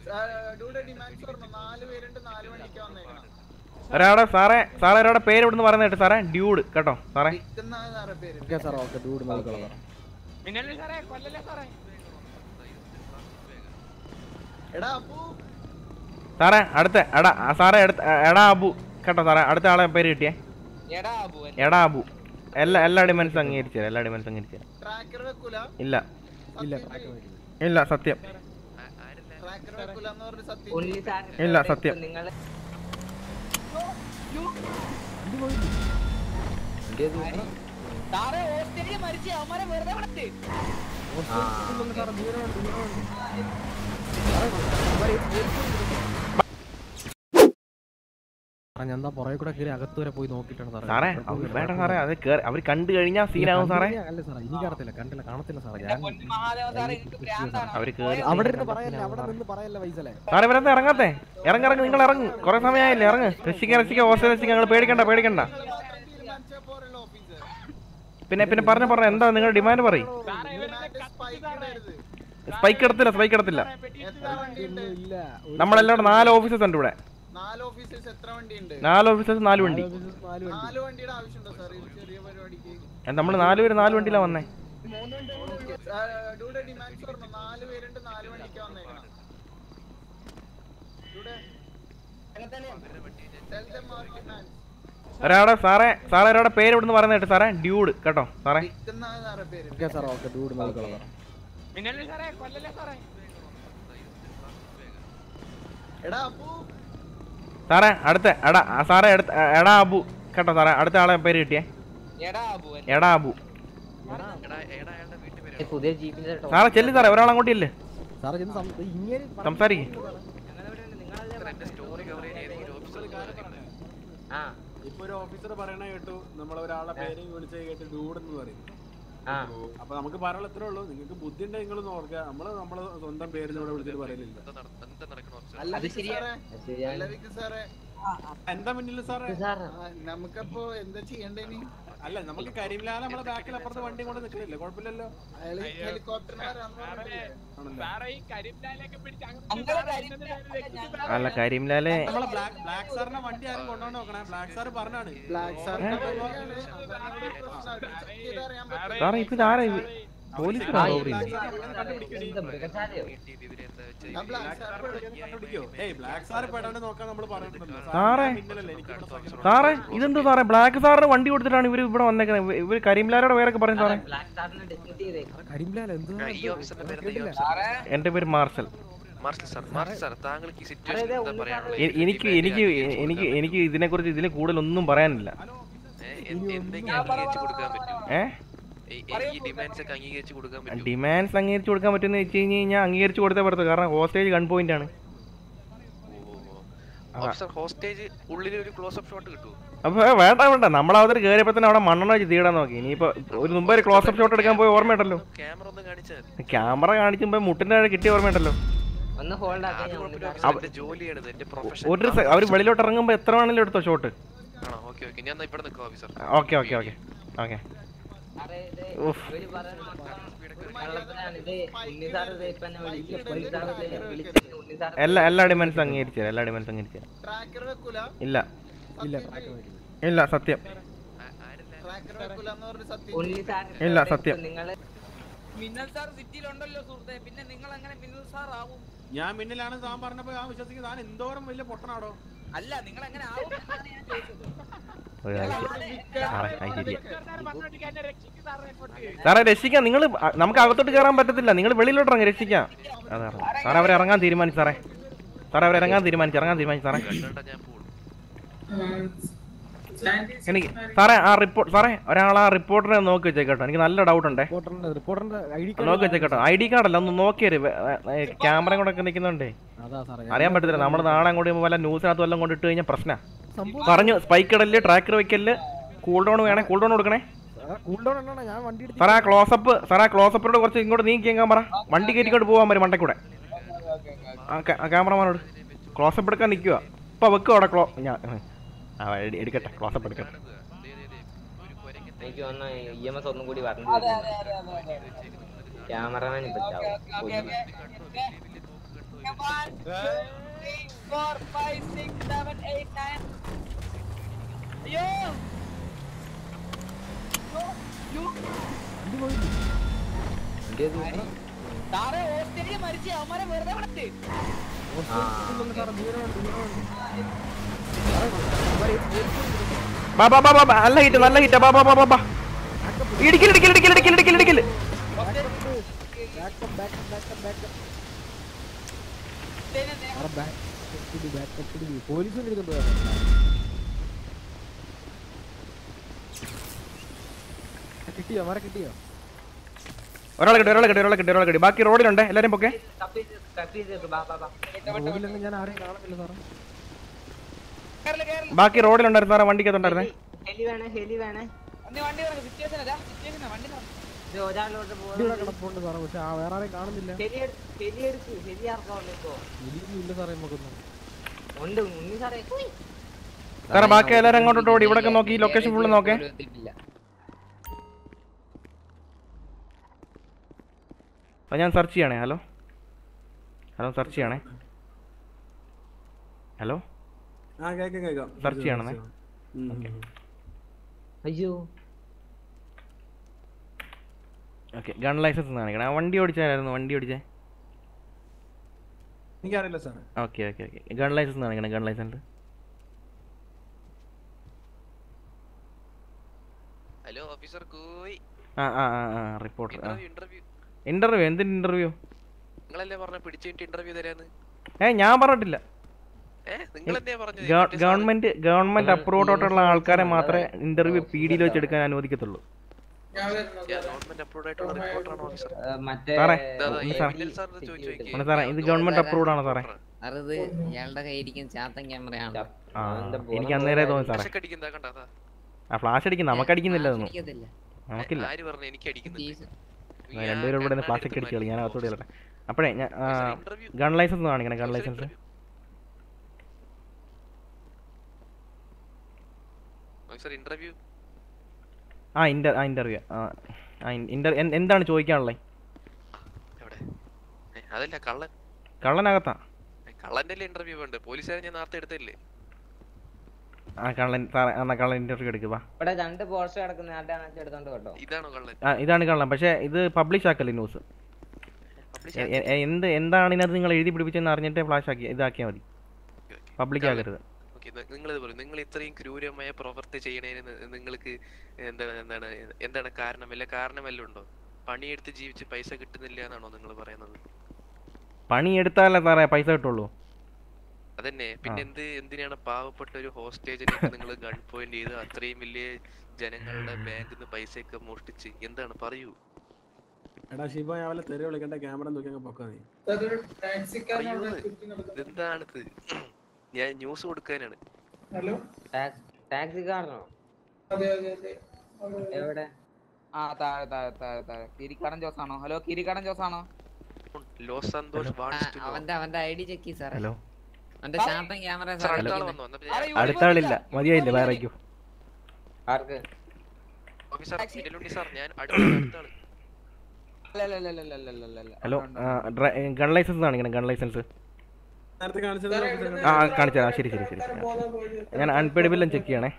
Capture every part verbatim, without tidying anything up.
ഒരാടെ സാറേ സാറേ ഒരാടെ പേര് ഇവിടുന്ന് പറയുന്ന കേട്ടോ സാറേ ഡ്യൂഡ് കേട്ടോ സാറേ സാറേ അടുത്ത എടാ സാറേ അടുത്ത എടാ അബു കേട്ടോ സാറേ അടുത്ത ആളെ പേര് കിട്ടിയേ എടാ അബു എല്ലാ എല്ലാ ഡിമാൻഡ്സും അംഗീകരിച്ചു എല്ലാ ഡിമാൻഡ്സും അംഗീകരിച്ചു ഇല്ല ഇല്ല സത്യം ഇല്ല സത്യം ഞാൻ പുറകെ കൂടെ കയറി അകത്ത് വരെ പോയി നോക്കിയിട്ടാണ് സാറേ വേണ്ട സാറേ അത് അവർ കണ്ടു കഴിഞ്ഞാൽ സീനാവും സാറേ. അല്ല സാറേ എനിക്ക് അറിയത്തില്ല കണ്ടില്ല കാണത്തില്ല സാറേ ഞാൻ അവിടെ സാറേ ഇവരെന്താ ഇറങ്ങാത്തെ ഇറങ്ങി ഇറങ്ങി നിങ്ങൾ ഇറങ്ങ് കുറെ സമയമായില്ലേ ഇറങ്ങ് രക്ഷിക്കാൻ രക്ഷിക്കാൻ ഹോസ്റ്റൽ രക്ഷിക്കാൻ നിങ്ങൾ പേടിക്കണ്ട പേടിക്കണ്ട പിന്നെ പിന്നെ പറഞ്ഞ പറഞ്ഞ എന്താ നിങ്ങളുടെ ഡിമാൻഡ് പറയും. സ്പൈക്ക് എടുത്തില്ല സ്പൈക്ക് എടുത്തില്ല നമ്മളെല്ലാം നാല് ഓഫീസേഴ്സ് ഉണ്ട് ഇവിടെ നാല് ഓഫീസേഴ്സ് നാല് വണ്ടി നമ്മള് നാല് പേര് നാല് വണ്ടിയിലാ വന്നേ. ഒരാടെ സാറേ സാറേ ഒരാടെ പേര് ഇവിടുന്ന് പറയുന്ന കേട്ടോ സാറേ ഡ്യൂഡ് കേട്ടോ സാറേ സാറേ അടുത്ത എടാ സാറേ അടുത്ത എടാ അബു കേട്ടോ സാറേ അടുത്ത ആളെ പേര് കിട്ടിയേ എടാ അബു സാറേ ചെല്ലി സാറേ ഒരാൾ അങ്ങോട്ട് ഇല്ലേ സംസാരിക്കും. ഇപ്പൊ ഒരു ഓഫീസർ പറയണ കേട്ടു നമ്മളൊരാളെ പേര് വിളിച്ച് കേട്ട് ഡൂഡ് എന്ന് പറയും. അപ്പൊ നമുക്ക് പറയാൻ എത്ര ഉള്ളൂ നിങ്ങൾക്ക് ബുദ്ധി ഉണ്ടെങ്കിൽ നിങ്ങൾ നോക്കുക നമ്മള് നമ്മള് സ്വന്തം പേര് ഇവിടെ വിളിച്ചിട്ട് പറയലില്ല. എന്താ മുന്നില് സാറേ നമുക്കപ്പോ എന്താ ചെയ്യണ്ടേ? അല്ല നമുക്ക് കരിമിലാല നമ്മളെ ബാക്കിൽ അപ്പുറത്ത് വണ്ടി കൊണ്ട് നിൽക്കുന്നില്ലേ കുഴപ്പമില്ലല്ലോ. അല്ല കരിമിലാലെ ബ്ലാക്ക് സാറിന്റെ വണ്ടി ആരും കൊണ്ടുപോയി നോക്കണേ. ബ്ലാക്ക് സാർ പറഞ്ഞാണ് സാറേ ഇപ്പൊ ഇതാരാ പോലീസ് സാറേ ഇതെന്താ സാറേ ബ്ലാക്ക് സാറിന് വണ്ടി കൊടുത്തിട്ടാണ് ഇവര് ഇവിടെ വന്നേക്കുന്നത്. ഇവര് കരിംലാലോടെ പേരൊക്കെ പറയും സാറേ. എന്റെ പേര് മാർഷൽ. എനിക്ക് എനിക്ക് എനിക്ക് എനിക്ക് ഇതിനെ കുറിച്ച് ഇതിന് കൂടുതൽ ഒന്നും പറയാനില്ല. ഏഹ് ഡിമാൻഡ്സ് അംഗീകരിച്ചു കൊടുക്കാൻ പറ്റുന്ന വെച്ച് കഴിഞ്ഞ് കഴിഞ്ഞാൽ അംഗീകരിച്ചു കൊടുത്തേ പറ്റൂ. കാരണം ഹോസ്റ്റേജ് ഗൺ പോയിന്റ് ആണ്. അപ്പൊ വേണ്ട വേണ്ട നമ്മളവർ കയറിയപ്പോ തന്നെ അവിടെ മണ്ണെണ്ണ വെച്ച് തീടാൻ നോക്കി. ഇനിയിപ്പോ ഒരു മുമ്പ് ഒരു ക്ലോസ് അപ്പ് ഷോട്ട് എടുക്കാൻ പോയി ഓർമ്മയുണ്ടല്ലോ. ക്യാമറ കാണിച്ചുമ്പോ മുട്ടിന്റെ താഴെ കിട്ടിയ ഓർമ്മയുണ്ടല്ലോ. ഒരു അവര് വെളിയിലോട്ട് ഇറങ്ങുമ്പോ എത്ര വേണമെങ്കിലും എടുത്തോ shot. Okay okay okay okay എല്ലാ എല്ലാ ഡിമാൻഡ്സും അംഗീകരിച്ചു എല്ലാ ഡിമാൻഡ്സും അംഗീകരിച്ചു ഇല്ല ഇല്ല സത്യം ഇല്ല സത്യം ഞാൻ മിന്നലാണ് താൻ പറഞ്ഞപ്പോ ഞാൻ വിശ്വസിക്കുന്നത്. താൻ എന്തോരം വലിയ പൊട്ടനാടോ. അല്ല നിങ്ങൾ എങ്ങനെ സാറേ രക്ഷിക്കാം. നിങ്ങൾ നമുക്ക് അകത്തോട്ട് കയറാൻ പറ്റത്തില്ല. നിങ്ങൾ വെളിയിലോട്ട് ഇറങ്ങി രക്ഷിക്കാം. അതാണ് സാറേ അവരെ ഇറങ്ങാൻ തീരുമാനിച്ചു സാറേ. സാറേ അവരെ ഇറങ്ങാൻ തീരുമാനിച്ചു ഇറങ്ങാൻ തീരുമാനിച്ചു സാറേ. എനിക്ക് സാറേ ആ റിപ്പോർട്ട് സാറേ ഒരാൾ ആ റിപ്പോർട്ടറെ നോക്കി വെച്ചേക്കട്ടോ. എനിക്ക് നല്ല ഡൗട്ട് ഉണ്ടേ. നോക്കി വെച്ചേക്കട്ടോ. ഐ ഡി കാർഡല്ല ഒന്ന് നോക്കിയത്. ക്യാമറ കൂടെ ഒക്കെ നിൽക്കുന്നുണ്ടേ അറിയാൻ പറ്റത്തില്ല. നമ്മൾ നാളെ അങ്ങോട്ട് വല്ല ന്യൂസിനകത്ത് വല്ലതും കൊണ്ട് ഇട്ട് കഴിഞ്ഞാൽ പ്രശ്നം. പറഞ്ഞു സ്പൈക്ക് ഇടല് ട്രാക്കർ വെക്കല് കൂൾ ഡൗൺ വേണേ കൂൾ ഡൗൺ കൊടുക്കണേ സാറേ. ആ ക്ലോസപ്പ് സാറേ ആ ക്ലോസപ്പിനോട് കുറച്ച് ഇങ്ങോട്ട് നീക്കിയാൽ ക്യാമറ വണ്ടി കയറ്റിക്കൊണ്ട് പോകാൻ പറ്റും മണ്ടക്കൂടെ. ആ ക്യാമറമാനോട് ക്ലോസപ്പ് എടുക്കാൻ നിൽക്കുക. ഇപ്പൊ വെക്കും അവിടെ ക്ലോ ഞാൻ എടുക്കട്ടെ ക്ലോസപ്പ് എടുക്കട്ടെ. എനിക്ക് വന്ന ഇ എം എസ് ഒന്നും കൂടി പറഞ്ഞു ക്യാമറമാൻ ബാ ബാ ബാ ബാ നല്ല ഹിറ്റ് നല്ല ഹിറ്റാ ബാ ബാ ബാ ബാ ഇടിക്കൽ ഇടിക്കൽ ഇടിക്കൽ ഇടിക്കൽ ഇടിക്കൽ ഇടിക്കൽ കിട്ടിയോ മര കിട്ടിയോ ഒരാളെ കിട്ടി ഒരാളെ കിട്ടി ഒരാളെ കിട്ടി ഒരാളെ കിട്ടി ബാക്കി റോഡിലുണ്ട് എല്ലാരും പൊക്കെ റോഡിലൊന്നും ഞാൻ ആരെയും കാണുന്നില്ല സാറേ ബാക്കി റോഡിലുണ്ടായിരുന്നു സാറേ വണ്ടിക്കകത്തുണ്ടായിരുന്നേ ഇവിടെ കിടപ്പുണ്ട് സാറേ പക്ഷെ ആ വേറെ ആരെയും കാണുന്നില്ല ഇല്ല സാറേ നമുക്കൊന്നും സാറേ ബാക്കി എല്ലാരും അങ്ങോട്ടോട്ട് ഓടി ഇവിടെ നോക്കി ലൊക്കേഷൻ ഫുള്ള് നോക്കേ ഞാൻ സെർച്ച് ചെയ്യണേ ഹലോ ഹലോ സെർച്ച് ചെയ്യണേ ഹലോ സെർച്ച് ചെയ്യണേ അയ്യോ ഓക്കെ ഗൺ ലൈസൻസ് കാണിക്കണം ആ വണ്ടി ഓടിച്ചായിരുന്നു വണ്ടി ഓടിച്ചേ എനിക്കറിയില്ല sir okay okay okay gun licence കാണിക്കണം ഗൺ ലൈസൻസ് ഹലോ ഓഫീസർ കോയ് ആ ആ ആ ആ റിപ്പോർട്ടർ ആ ഇന്റർവ്യൂ ഇന്റർവ്യൂ എന്തിന് ഇന്റർവ്യൂ നിങ്ങളല്ലേ പറഞ്ഞ പിടിച്ചിട്ട് ഇന്റർവ്യൂ തരാന്ന് ഏ ഞാൻ പറഞ്ഞിട്ടില്ല ഏഹ് നിങ്ങളെന്താ പറഞ്ഞത് ഗവൺമെന്റ് ഗവൺമെന്റ് അപ്രൂവ്ഡ് ആയിട്ടുള്ള ആൾക്കാരെ മാത്രമേ ഇന്റർവ്യൂ പി ഡിയിൽ വെച്ച് എടുക്കാൻ അനുവദിക്കത്തുള്ളൂ ഗവൺമെന്റ് അപ്രൂവ്ഡ് ആയിട്ടുള്ള റിപ്പോർട്ടറാണ് ഓഫീസർ സാറേ സാറിന് ചോദിച്ചു സാറേ ഇത് ഗവൺമെന്റ് അപ്രൂവ്ഡ് ആണോ സാറേ അത് ഇയാളുടെ കയ്യിരിക്കും ചാത്തൻ ക്യാമറയാണ് ആ എനിക്ക് അന്നേരം തോന്നി സാറേ അടിക്കുന്നതാ കണ്ടാ ആ ഫ്ലാഷ് അടിക്കുന്ന നമുക്ക് അടിക്കുന്നില്ല അതൊന്നും നമുക്കില്ല ആര് പറഞ്ഞു എനിക്ക് അടിക്കുന്നുണ്ട് രണ്ടുപേരും ഇവിടെ നിന്ന് ഫ്ലാഷ് ഒക്കെ അടിച്ചു കളി ഞാൻ അകത്തോടെ കളട്ടെ അപ്പോഴേ ഞാൻ ഗൺ ലൈസൻസ് കാണിക്കണം ഗൺ ലൈസൻസ് ഇന്റർവ്യൂ ആ ഇന്റർ ആ ഇന്റർവ്യൂ ആ ഇന്റർ എന്താണ് ചോദിക്കാനുള്ളത് അതല്ല കള്ളൻ കള്ളനകത്താ കള്ളന്റെ ഇന്റർവ്യൂ ഉണ്ട് പോലീസുകാരെ ഞാൻ നേരത്തെ എടുത്തില്ലേ ആ കള്ളൻ സാറേ എന്നാ കള്ളൻ ഇന്റർവ്യൂ എടുക്കുക ഇവിടെ രണ്ട് പോസ്റ്റ് കിടക്കുന്ന എടുത്തോണ്ട് കേട്ടോ ഇതാണോ കള്ളൻ ആ ഇതാണ് കള്ളൻ പക്ഷേ ഇത് പബ്ലിഷ് ആക്കല്ലേ ന്യൂസ് എന്ത് എന്താണ് ഇതിനകത്ത് നിങ്ങൾ എഴുതി പിടിപ്പിച്ചെന്ന് അറിഞ്ഞിട്ട് ഫ്ലാഷ് ആക്കി ഇതാക്കിയാൽ മതി പബ്ലിക് ആക്കരുത് നിങ്ങൾ പറയും നിങ്ങൾ ഇത്രയും ക്രൂരമായ പ്രവൃത്തി ചെയ്യണതിന് നിങ്ങൾക്ക് എന്താണ് എന്താണ് എന്താണ് കാരണം വല്ല കാരണം വല്ലതും ഉണ്ടോ പണിയെടുത്ത് ജീവിച്ച് പൈസ കിട്ടുന്നില്ല എന്നാണോ നിങ്ങൾ പറയുന്നത് പണിയെടുത്താലേ സാറേ പൈസ കിട്ടുള്ളൂ അതന്നെ പിന്നെ എന്ത് എന്തിനാണ് പാവപ്പെട്ട ഒരു ഹോസ്റ്റേജിനെ നിങ്ങൾ ഗൺ പോയിന്റ് ചെയ്ത് അത്രയും വലിയ ജനങ്ങളുടെ ബാങ്കിൽ നിന്ന് പൈസയൊക്കെ മോഷ്ടിച്ച് എന്താണ് പറയൂ എടാ ശിവ അവലെ തെറി വിളിക്കണ്ട ക്യാമറ നോക്കി അങ്ങ് പൊക്കാ നീ എന്താണിത് ഞാൻ ന്യൂസ് കൊടുക്കാനാണ് ഹലോ ടാക്സിക്കാരനോ എവിടെ ആ താഴെ താഴെ താഴെ താഴെ കിരിക്കാടൻ ജോസ് ആണോ ഹലോ കിരിക്കാടൻ ജോസ് ആണോ ലോസ് സന്തോഷ് അവന്റെ അവന്റെ ഐ ഡി ചെക്ക് സാറേ ഹലോ അവന്റെ ചാത്തൻ ക്യാമറ അടുത്ത ആളില്ല മതിയായില്ല വേറെ ആർക്ക് ഓഫീസർ ഇതിലുണ്ട് സാർ ഞാൻ അടുത്ത ആള് ഹലോ ഗൺ ലൈസൻസ് കാണിക്കണം ഗൺ ലൈസൻസ് നേരത്തെ കാണിച്ചത് ആ കാണിച്ചാ ശരി ശരി ശരി ഞാൻ അൺപെയ്ഡ് ബില്ലും ചെക്ക് ചെയ്യണേ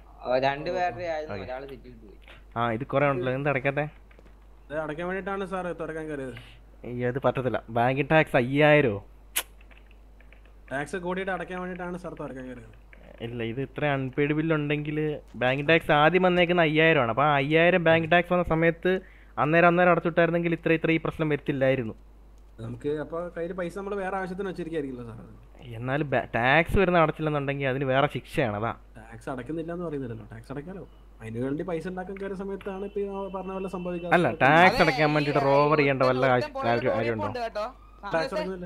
ആ ഇത് കുറെ ഉണ്ടല്ലോ എന്ത് അടയ്ക്കാത്തെ അടയ്ക്കാൻ വേണ്ടിട്ടാണ് സാർ തുറക്കാൻ കയറിയത് ഇത് പറ്റത്തില്ല ബാങ്ക് ടാക്സ് അയ്യായിരോ ടാക്സ് കൂടിയിട്ട് അടയ്ക്കാൻ വേണ്ടിട്ടാണ് സാർ തുറക്കാൻ കയറിയത് ഇല്ല ഇത് ഇത്ര അൺപെയ്ഡ് ബില്ലുണ്ടെങ്കിൽ ബാങ്ക് ടാക്സ് ആദ്യം വന്നേക്കുന്ന അയ്യായിരമാണ് അപ്പോൾ ആ അയ്യായിരം ബാങ്ക് ടാക്സ് വന്ന സമയത്ത് അന്നേരം അന്നേരം അടച്ചിട്ടായിരുന്നെങ്കിൽ ഇത്ര ഇത്ര ഈ പ്രശ്നം വരത്തില്ലായിരുന്നു നമുക്ക് അപ്പോൾ കയ്യിൽ പൈസ നമ്മൾ വേറെ ആവശ്യത്തിന് വെച്ചിരിക്കുമല്ലോ സാർ എന്നാലും ടാക്സ് വരുന്ന അടച്ചില്ലെന്നുണ്ടെങ്കിൽ അതിന് വേറെ ശിക്ഷയാണ് അതാ ടാക്സ് അടക്കുന്നില്ല എന്ന് പറയുന്നില്ലല്ലോ ടാക്സ് അടയ്ക്കാലോ അതിന് വേണ്ടി പൈസ ഉണ്ടാക്കാൻ കയറിയ സമയത്താണ് ഇപ്പൊ പറഞ്ഞ പോലെ സംഭവിക്കുന്നത് അല്ല ടാക്സ് അടയ്ക്കാൻ വേണ്ടിട്ട് റോബർ ചെയ്യേണ്ട വല്ല കാര്യമുണ്ടോ ടാക്സ് അടക്കുന്നില്ല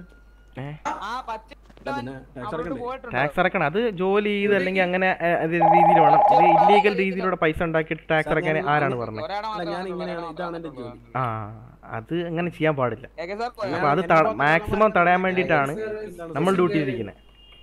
ടാക്സ് അടക്കണം അത് ജോലി ചെയ്ത് അല്ലെങ്കിൽ അങ്ങനെ രീതിയിൽ വേണം ഇത് ഇല്ലീഗൽ രീതിയിലൂടെ പൈസ ഉണ്ടാക്കിയിട്ട് ടാക്സ് അടക്കാൻ ആരാണ് പറഞ്ഞത് ആ അത് അങ്ങനെ ചെയ്യാൻ പാടില്ല അപ്പൊ അത് മാക്സിമം തടയാൻ വേണ്ടിയിട്ടാണ് നമ്മൾ ഡ്യൂട്ടി ചെയ്തിരിക്കുന്നത്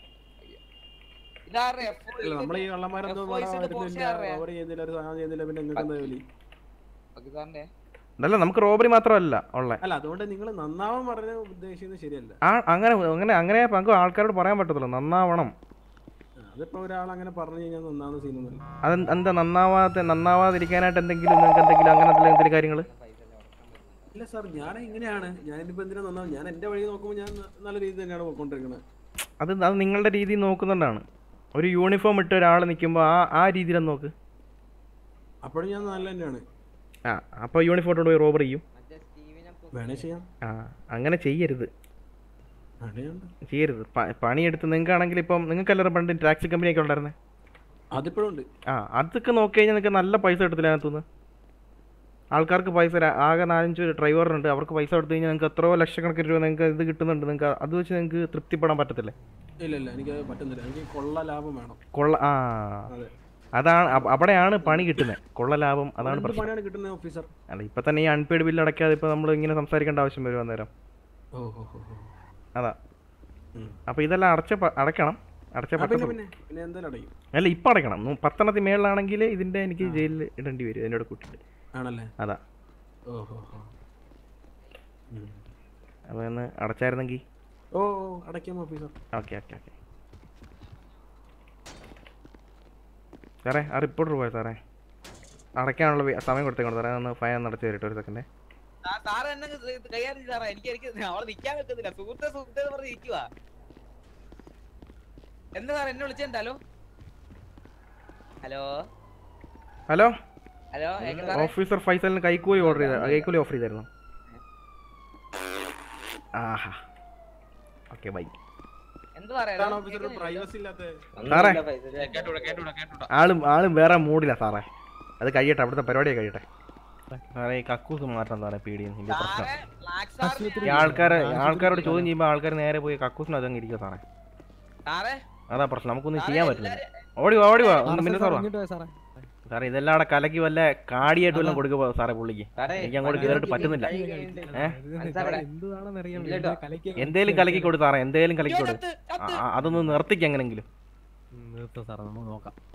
നമ്മൾ ഈ കള്ളന്മാരൊന്നും അല്ല നമുക്ക് റോബറി മാത്രമല്ല ഉള്ള. അല്ല അതുകൊണ്ട് നിങ്ങൾ നന്നാവാൻ പറഞ്ഞ ഉദ്ദേശിക്കുന്നത് ശരിയല്ല. ആ അങ്ങനെ അങ്ങനെ അങ്ങനെ നമുക്ക് ആൾക്കാരോട് പറയാൻ പറ്റത്തില്ല നന്നാവണം. അതിപ്പോ ഒരാൾ അങ്ങനെ പറഞ്ഞു കഴിഞ്ഞാൽ നന്നാവുന്ന സീനൊന്നുമില്ല. അത് എന്താ നന്നാവാതെ നന്നാവാതിരിക്കാനായിട്ട് എന്തെങ്കിലും നിങ്ങൾക്ക് എന്തെങ്കിലും അങ്ങനത്തെ എന്തെങ്കിലും കാര്യങ്ങൾ? ഇല്ല സാർ, ഞാൻ ഇങ്ങനെയാണ്. ഞാനിപ്പോ എന്തിനാ നന്നാവും? ഞാൻ എന്റെ വഴി നോക്കുമ്പോൾ ഞാൻ നല്ല രീതി തന്നെയാണ് പോയിക്കൊണ്ടിരിക്കുന്നത്. അത് അത് നിങ്ങളുടെ രീതി നോക്കുന്നുണ്ടാണ്. ഒരു യൂണിഫോം ഇട്ട് ഒരാൾ നിൽക്കുമ്പോൾ ആ ആ രീതിയിലൊന്ന് നോക്ക്. അപ്പോഴും ഞാൻ നല്ല തന്നെയാണ്. ആ അപ്പോൾ യൂണിഫോം ഇട്ട് പോയി റോബർ ചെയ്യും. വേണേ ചെയ്യാം. ആ അങ്ങനെ ചെയ്യരുത് ചെയ്യരുത്. പണിയെടുത്ത് നിങ്ങൾക്കാണെങ്കിൽ ഇപ്പം നിങ്ങൾക്കല്ലറ പണ്ട് ടാക്സി കമ്പനിയൊക്കെ ഉണ്ടായിരുന്നേ. അതിപ്പോഴും ഉണ്ട്. ആ അതൊക്കെ നോക്കി കഴിഞ്ഞാൽ നിങ്ങൾക്ക് നല്ല പൈസ കിട്ടത്തില്ല അതിനകത്തുനിന്ന്. ആൾക്കാർക്ക് പൈസ ആകെ നാലഞ്ച് ഡ്രൈവറുണ്ട്, അവർക്ക് പൈസ കൊടുത്തു കഴിഞ്ഞാൽ നിങ്ങൾക്ക് എത്രയോ ലക്ഷക്കണക്കിന് രൂപ നിങ്ങൾക്ക് ഇത് കിട്ടുന്നുണ്ട്. നിങ്ങൾക്ക് അത് വെച്ച് നിങ്ങൾക്ക് തൃപ്തിപ്പെടാൻ പറ്റത്തില്ലേ? ഇല്ല ഇല്ല, എനിക്ക് പറ്റുന്നില്ല. എനിക്ക് കൊള്ള ലാഭം വേണം. കൊള്ള ആ അതാണ് അവിടെയാണ് പണി കിട്ടുന്നത്. കൊള്ള ലാഭം അതാണ് പ്രശ്നം. അല്ല ഇപ്പൊ തന്നെ ഈ അൺപെയ്ഡ് ബില്ല് അടയ്ക്കാതെ ഇപ്പൊ നമ്മൾ ഇങ്ങനെ സംസാരിക്കേണ്ട ആവശ്യം വരും അന്നേരം. അതാ അപ്പൊ ഇതെല്ലാം അടച്ച അടയ്ക്കണം. അടച്ച അല്ല ഇപ്പൊ അടയ്ക്കണം. പത്തെണ്ണത്തിൽ മേളിലാണെങ്കിൽ ഇതിന്റെ എനിക്ക് ജയിലിൽ ഇടേണ്ടി വരും എന്നോട് കൂട്ടിട്ട്. അതാ അപ്പൊ ഒന്ന് അടച്ചായിരുന്നെങ്കിൽ ഓക്കെ ഓക്കെ ഓക്കെ. സാറേ ആ റിപ്പോർട്ടർ പോയ സാറേ അടയ്ക്കാനുള്ള സമയം കൊടുത്തേക്കണം സാറേ. ഒന്ന് ഫൈൻ ഒന്ന് അടച്ചു തരട്ടെ ഒരു സെക്കൻഡ്. ഹലോ ഓഫീസർ ഫൈസലിന് കൈക്കൂലി ഓർഡർ ചെയ്ത കൈക്കൂലി ഓഫർ ചെയ്തായിരുന്നു. ആഹാ ഓക്കെ ബൈ. സാറേ ആളും ആളും വേറെ മൂടില്ല സാറേ. അത് കഴിയട്ടെ, അവിടുത്തെ പരിപാടിയൊക്കെ കഴിയട്ടെ സാറേ. ഈ കക്കൂസ് മാറ്റണം സാറേ പേടിയും ഇതിന്റെ പ്രശ്നം. ഈ ആൾക്കാരെ ആൾക്കാരോട് ചോദ്യം ചെയ്യുമ്പോൾ ആൾക്കാർ നേരെ പോയി കക്കൂസിന് അതങ്ങ് ഇരിക്കുക സാറേ. അതാ പ്രശ്നം, നമുക്കൊന്നും ചെയ്യാൻ പറ്റില്ല. ഓടി വാ ഓടി വാ ഒന്ന് മിനിറ്റ് സാറേ. സാറേ ഇതെല്ലാം അവിടെ കലക്കി വല്ല കാടിയായിട്ട് വല്ലതും കൊടുക്കുക സാറേ പുള്ളിക്ക്. എനിക്ക് അങ്ങോട്ട് കയറിയിട്ട് പറ്റുന്നില്ല. എന്തേലും കലക്കി കൊടു സാറേ, എന്തേലും കലക്കി കൊടു. അതൊന്ന് നിർത്തിക്ക് എങ്ങനെങ്കിലും. നിർത്താം സാറേ, നമുക്ക് നോക്കാം.